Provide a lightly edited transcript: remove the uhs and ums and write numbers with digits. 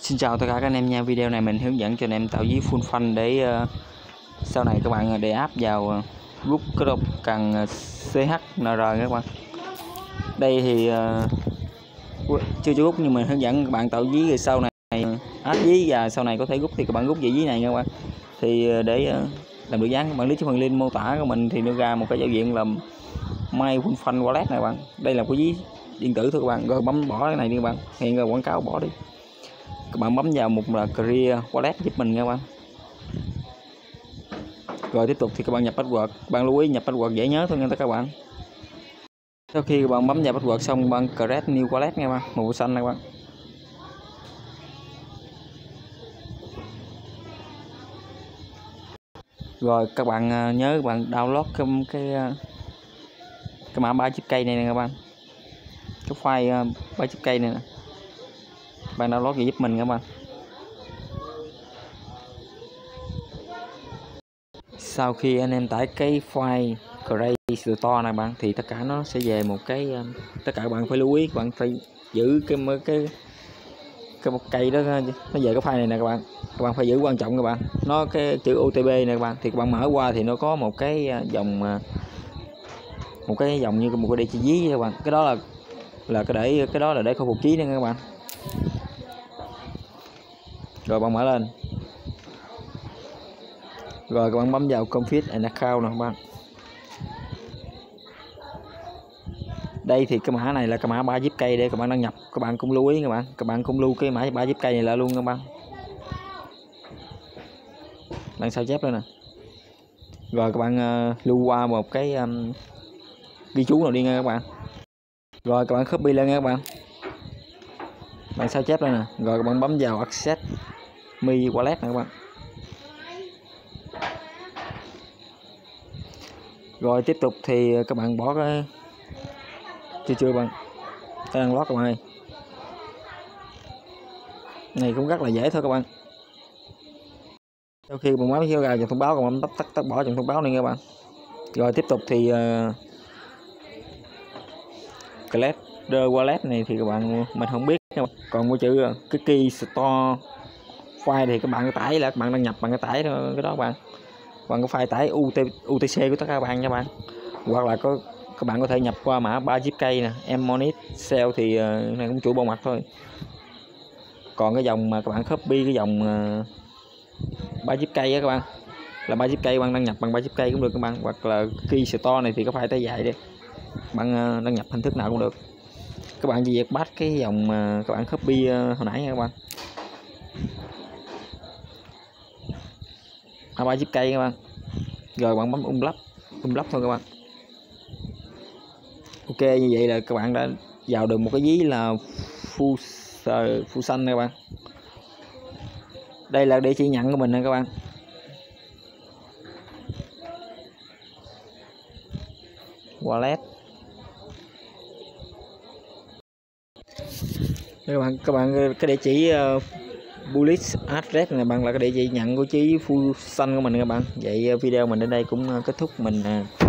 Xin chào tất cả các anh em nha. Video này mình hướng dẫn cho anh em tạo ví full phanh để sau này các bạn để áp vào group cái độc cần CHNR các bạn. Đây thì chưa cho group nhưng mình hướng dẫn các bạn tạo ví rồi sau này áp ví và sau này có thể rút thì các bạn rút về ví này nha các bạn. Thì để làm được dáng các bạn click cho phần link mô tả của mình thì đưa ra một cái giao diện là My full phanh wallet này các bạn. Đây là cái ví điện tử thôi các bạn. Rồi bấm bỏ cái này đi các bạn. Hiện rồi quảng cáo bỏ đi. Các bạn bấm vào một là Clear Wallet giúp mình nha các bạn. Rồi tiếp tục thì các bạn nhập password. Các bạn lưu ý nhập password dễ nhớ thôi nha các bạn. Sau khi các bạn bấm vào password xong các bạn create new wallet nha các bạn, màu xanh này các bạn. Rồi các bạn nhớ các bạn download cái mã 3 chip cây này nè các bạn. Cái file 3 chip cây này nè. Bạn download về giúp mình các bạn. Sau khi anh em tải cái file Cray Store này bạn thì tất cả nó sẽ về một cái tất cả các bạn phải lưu ý, các bạn phải giữ cái một cây đó nó về cái file này nè các bạn phải giữ quan trọng các bạn. Nó cái chữ OTP này các bạn thì các bạn mở qua thì nó có một cái dòng như một cái địa chỉ ví các bạn. Cái đó là để khôi phục trí nha các bạn. Rồi bạn mở lên. Rồi các bạn bấm vào Config and Account nè các bạn. Đây thì cái mã này là cái mã 3 zip cây để các bạn đăng nhập. Các bạn cũng lưu ý các bạn cũng lưu cái mã 3 zip cây này lại luôn các bạn. Bạn sao chép lên nè. Rồi các bạn lưu qua một cái ghi chú nào đi nha các bạn. Rồi các bạn copy lên nha các bạn. Bạn sao chép lên nè. Rồi các bạn bấm vào Access My Wallet nè các bạn. Rồi tiếp tục thì các bạn bỏ cái chưa bạn đang lót các bạn ơi. Này cũng rất là dễ thôi các bạn. Sau khi bạn bấm vào dòng thông báo, các bạn tắt bỏ dòng thông báo này các bạn. Rồi tiếp tục thì Clear Wallet này thì các bạn mình không biết nha. Còn một chữ cái key store file thì các bạn tải là các bạn đăng nhập bằng cái tải thôi, cái đó các bạn. Bạn có file tải UTC của tất cả các bạn nha bạn. Hoặc là các bạn có thể nhập qua mã 3 zip cây nè, Mmonix Sell thì này cũng chủ bộ mặt thôi. Còn cái dòng mà các bạn copy cái dòng 3 zip cây á các bạn, là 3 zip cây bạn đăng nhập bằng 3 zip cây cũng được các bạn. Hoặc là key store này thì có phải tay dài đi, bạn đăng nhập hình thức nào cũng được. Các bạn chỉ việc bắt cái dòng mà các bạn copy hồi nãy nha các bạn, 3 zip cây các bạn. Rồi bạn bấm unlock thôi các bạn. Ok, như vậy là các bạn đã vào được một cái ví là full xanh các bạn. Đây là địa chỉ nhận của mình nè các bạn. Wallet. Các bạn cái địa chỉ bullish address này bạn là cái địa chỉ nhận của chí full xanh của mình các bạn. Vậy video mình đến đây cũng kết thúc. Mình